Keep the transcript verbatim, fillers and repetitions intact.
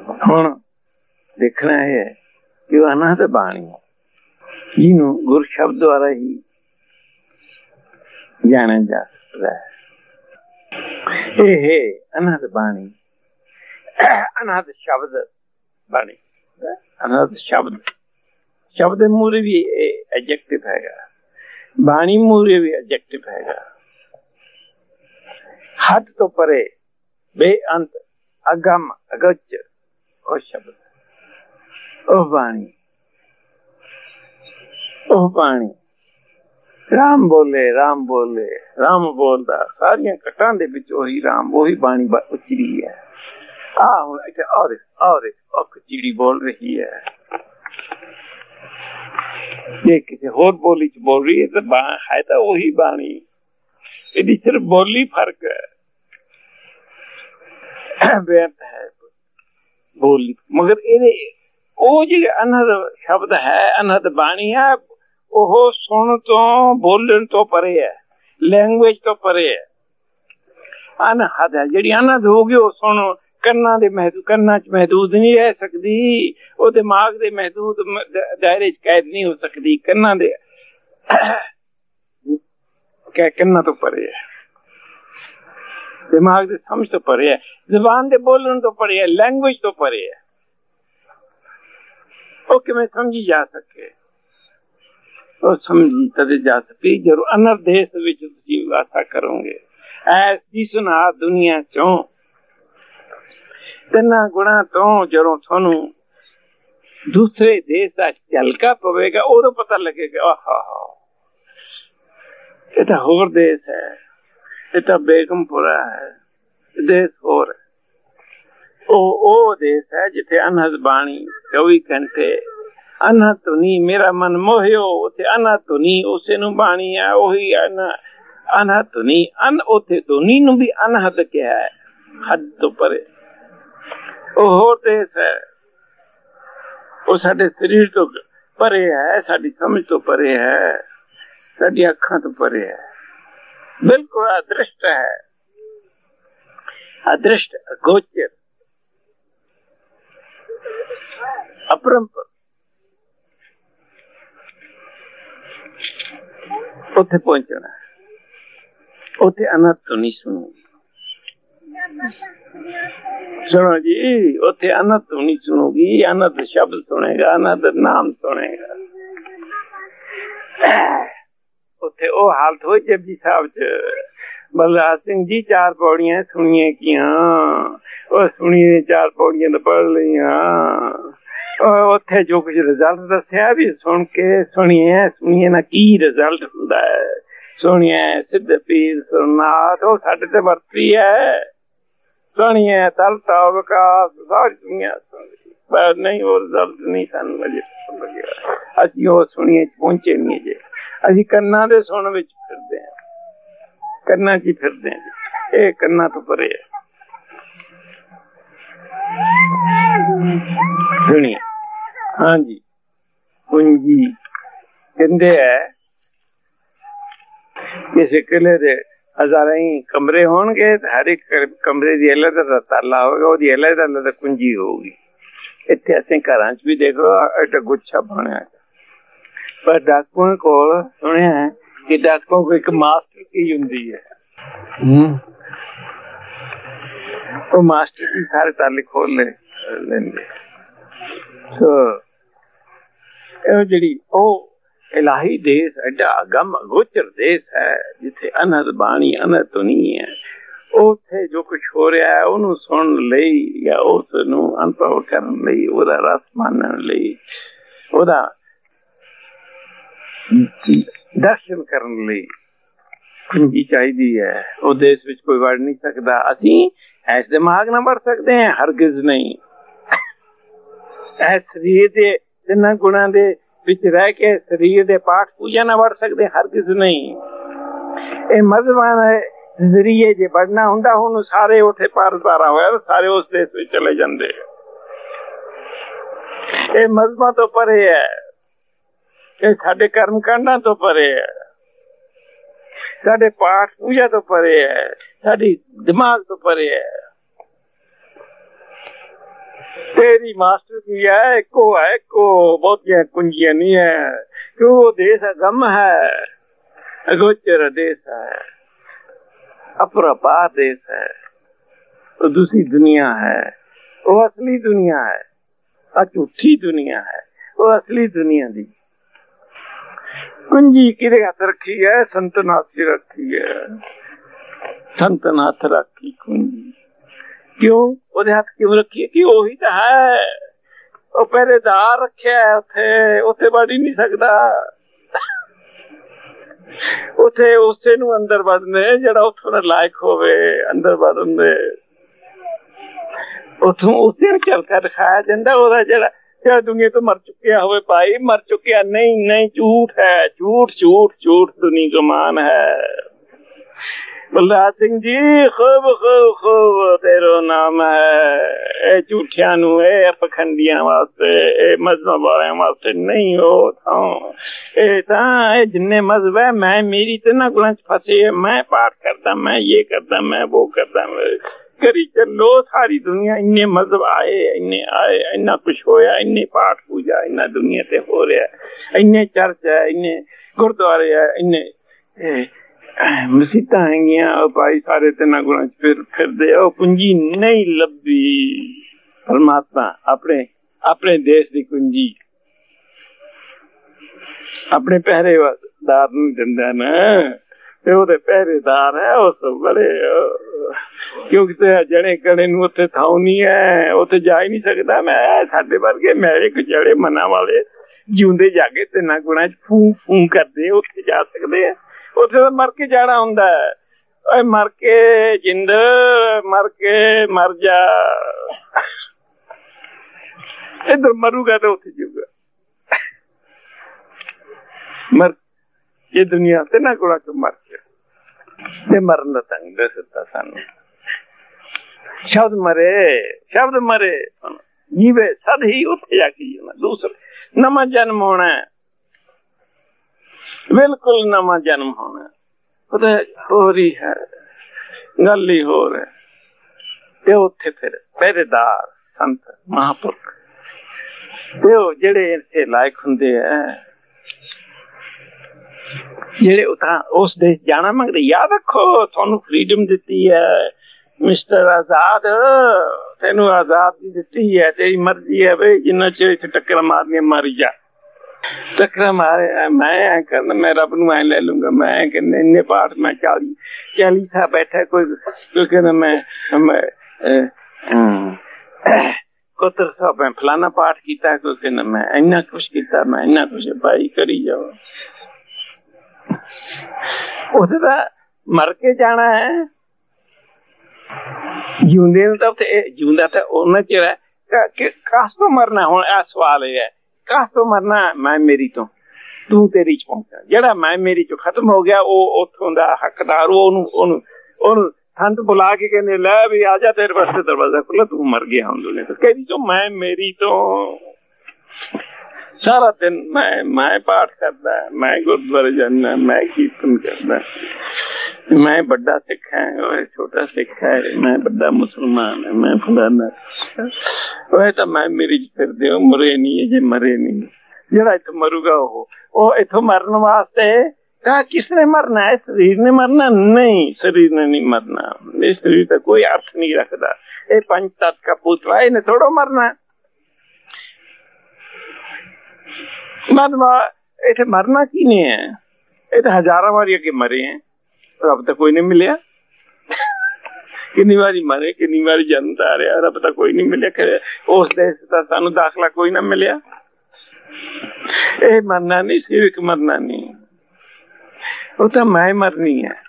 हुण देखना है कि वह अनहद बाणी जिन्हों गुरु शब्द द्वारा ही जाना जा सकता है। ये है अनहद बाणी, अनहद शब्द बाणी, अनहद शब्द शब्द मूरे भी एडजेक्टिव हैगा, बाणी मूरे भी एडजेक्टिव हैगा। हद तो परे बेअंत अगम अगोचर और शब्द, ओह बाणी, ओह बाणी। राम बोले राम बोले राम बोलदा सारियां कटां दे विच ओही राम ओही बाणी उचरी है। आ हुण इत्थे और और ओक चिड़ी बोल रही है, ये किसी होर बोली च बोल रही है तो है तो वही बाणी, यदि सिर्फ बोली फर्क है, व्यर्थ है बोली। मगर ये वो जो अनहद शब्द है, अनहद बाणी है, वो सुन तो बोलन तो परे है, लैंग्वेज तो परे है। अनहद है जी अनहद हो गई, वो सुन करना दे महदूद करना च महदूद नहीं रह सकती, वो दिमाग दे महदूद दायरे च कैद नहीं हो सकती। करना दे क्या करना तो परे है, दिमाग दे समझ तो परे है, जुबान दे बोलन तो परे है, लैंग्वेज तो परे है। वो किमें समझी जा सके, वो समझी तदे जा सके जरूर अनर देश विच तुसीं वासा करोगे। ऐसी सुना दुनिया चों तिना गुणा तो जरों थानू दूसरे देश का झलका पवेगा, उदों पता लगेगा आहा ये तो होर देश है, ये तो बेगमपुरा है, देश होर है। ओ ओ देश है जिथे अनहद बाणी चौबी घंटे अनहद तो नहीं मेरा मन मोहियो, उथे अनहद तो नहीं उसे नु बाणी है ओही अनहद तो नहीं अन उथे तो नहीं नु भी अनहद क्या है, हद तो परे होर देश है। वो साडे शरीर तो परे है, साडी समझ तो परे है, साडी अखां तो परे है, बिल्कुल अदृष्ट है, अदृष्ट अगोचर अपरंपर। उथे पहुंचना है, उथे अनहद तो नहीं सुनूंगी। सुनो जी, उथे अनहद तो नहीं सुनोगी, अनहद शब्द सुनेगा, अनहद नाम सुनेगा। उथे ओ हालत हो जपजी साहब च बलराज सिंह जी चार पौड़ियां सुनिए किया, ओ सुनिए चार पौड़ियां तो पढ़ लिया, उथे जो कुछ रिजल्ट दसिया भी सुन के सुनिए सुनिए ना की रिजल्ट हुंदा है, सुनिए सिद्ध पीर सुरनाथ वो साडे ते वरती है, सुनिए तलता विकास सारी दुनिया पर नहीं वो रिजल्ट नहीं सानू अजे असीं वो सुनिए पहुंचे नहीं जे, असीं कन्ना दे सुन विच फिरदे हैं, कन्ना च फिरदे हैं, ये कन्ना तो परे है। सुनिए हाँ जी, कुंजी कहते है किसी किले दे हजारा ही कमरे होंगे, हर एक कमरे की अलग ताला होगा, वो अलग अलग कुंजी होगी। इतने असें घर च भी देखो एक गुच्छा बनया, पर डाकुओं को सुनिया है कि डाकुओं को एक मास्टर की हुंदी है, वो मास्टर की सारे ताले खोल ले लेंगे। तो जी ओ इलाही देश एडा अगम अगोचर देश है जिथे अनहद बाणी अनहद तो नहीं है, उथे जो कुछ हो रहा है उन्हों सुन लई या उसनू अनुभव करन लई, ओदा रस मानन लई, ओदा दर्शन करन लई कुंजी चाहिदी है। वो देश विच कोई वड़ नहीं सकता, असीं ऐस दिमाग ना वड़ सकते हैं, हरगिज नहीं। ऐस शरीर दे तिन्ना गुणा दे विच रह के शरीर दे पाठ पूजा ना वड़ सकते, हरगिज नहीं। ये मजहबां दे जरिए जे बढ़ना हुंदा हुण सारे उथे पार पारा होया, सारे उस देश में चले जांदे। ये मजहबां तो परे है, ये साडे कर्म कांडां तो परे है, साडे पाठ पूजा तो परे है, साडी दिमाग तो परे है। तेरी मास्टर की है एको है एको, बहुत कुंजियां नहीं है, क्यों वो देश है गम है, अगोचर देश है, अपरपार देश है, तो दूसरी दुनिया है, वो असली दुनिया है, और झूठी दुनिया है, वो असली दुनिया दी कुंजी किरे हाथ रखी है, संतनाथ से रखी है, संतनाथ रखी कुंजी। क्यों ਉਹਦੇ ਹੱਥ ਕਿਉਂ ਰੱਖੀ? ਕਿ ਉਹੀ ਤਾਂ ਹੈ, ਉਹ ਪਹਿਰੇਦਾਰ ਰੱਖਿਆ ਉੱਥੇ, ਉੱਥੇ ਵੜ ਹੀ ਨਹੀਂ ਸਕਦਾ, ਉੱਥੇ ਉਸੇ ਨੂੰ ਅੰਦਰ ਵੜਨੇ ਜਿਹੜਾ ਉੱਥੋਂ ਦਾ ਲਾਇਕ ਹੋਵੇ, ਅੰਦਰ ਵੜਨ ਦੇ ਉੱਥੋਂ ਉਸੇ ਨੂੰ ਝਲਕਾ ਦਿਖਾਇਆ ਜਾਂਦਾ, ਉਹਦਾ ਜਿਹੜਾ ਜਿਹੜਾ ਦੁਨੀਆ ਤੋਂ ਮਰ ਚੁੱਕਿਆ ਹੋਵੇ। ਭਾਈ ਮਰ ਚੁੱਕਿਆ ਨਹੀਂ, नहीं झूठ है, झूठ झूठ झूठ दुनिया का मान है। बलराज सिंह जी खूब खूब खूब तेरो नाम है, झूठिया नू पखंडिया वास्ते, मजहब वाले वास्ते नहीं हो था, जिन्ने मजहब है मैं मेरी तो ना गुलां फसे, मैं पाठ करता, मैं ये करता, मैं वो करता, करी चलो सारी दुनिया। इन्ने मजहब आए, इन्ने आए, इन्ना कुछ होया, इन्ने पाठ पूजा इन्ना दुनिया ते हो रहा, इन्ने चर्च है, इन्ने गुरुद्वारे है, इन्ने मसीता हैगियां, भाई सारे तिना गुणा फिर फिर दे कुंजी नहीं लभी। परमात्मा अपने अपने देश की कुंजी अपने पहरेदार नहीं दिंदा ना, ते पहरेदार है उस बड़े, क्योंकि जड़े कड़े नूं उत्थे थां नहीं है, उत्थे जा ही नहीं सकता। मैं साडे वर्गे मेरे कुचड़े मना वाले जिउंदे जागे तिना गुणा फू फू करदे उत्थे जा सकदे हैं, उत्थे तो मर के जाना हुंदा है। मर के जिंद, मर के मर जा, इधर मरूगा तो उत्थे जीऊगा। मर ये दुनिया से ना गुणा को मर के ते मरन दा तंग दसता सानू। शब्द मरे शब्द मरे जीवे सद ही उत्थे जाके जीना। दूसरा नवा जन्म होना है, बिल्कुल नवा जन्म होना है, हो रही है गल ही हो रहा है। उत्थे फिर पहरेदार संत महापुरख जेड़े इत्थे लायक हुंदे है, जेड़े उस देश जाना मंगदे। याद रखो थानू फ्रीडम दिती है मिस्टर आजाद, तेनू आजादी दिती है, तेरी मर्जी है भाई जिन्ना चिर इत्थे टक्कर मारनी मारी जा। टक्कर मारे मैं करना, मैं रब नू ऐ ले लूंगा, मैं कहने इन्ने पाठ मैं चाली चाली सा बैठा, कोई कोई कहना मैं, मैं कोतर साहब मैं फलाना पाठ किया, कोई कहना मैं इन्ना कुछ किया, मैं इन्ना कुछ। भाई करी जाओ, उसदा मर के जाना है, जिंदे तो जिंदा तो उन्ना चिर है। काश तो मरना हुण आ सवाल है, काश तो मरना मैं मेरी तो तू तेरी च पहुंचा। जेड़ा मैं मेरी चो खत्म हो गया वो उथों दा हकदार, ओनू ओनू ओनू संत बुला के कहने लै भी आजा तेरे वास्ते दरवाजा खुला, तू मर गया हम दुनिया तो। कहदी तो मैं मेरी तो सारा दिन मैं मैं पाठ करता, मैं गुरुद्वारे जाना, मैं कीर्तन करता, मैं बड़ा सिख है, छोटा सिख है, मैं बड़ा मुसलमान है, मैं फलाना। वह तो मैं मेरी फिर दे मरे नहीं है, जे मरे नहीं जरा इतो मरूगा वो वो इतो मरने वास्ते कहा किसने मरना है? शरीर ने मरना नहीं, शरीर ने नहीं मरना। इस शरीर का कोई अर्थ नहीं रखता। ये पंच तत्व का पुतला इन्हें थोड़ा मरना। इतने मरना की नहीं है, ये तो हजारों बार के मरे हैं, रब तक कोई नहीं मिले। कितनी बारी मरे, कितनी बारी जन्म आ रहा, रब तक कोई नहीं मिले। उस देश का सानू दाखला कोई ना मिले। ये मरना नहीं, सिर्फ मरना नहीं, वो तो मैं मरनी है।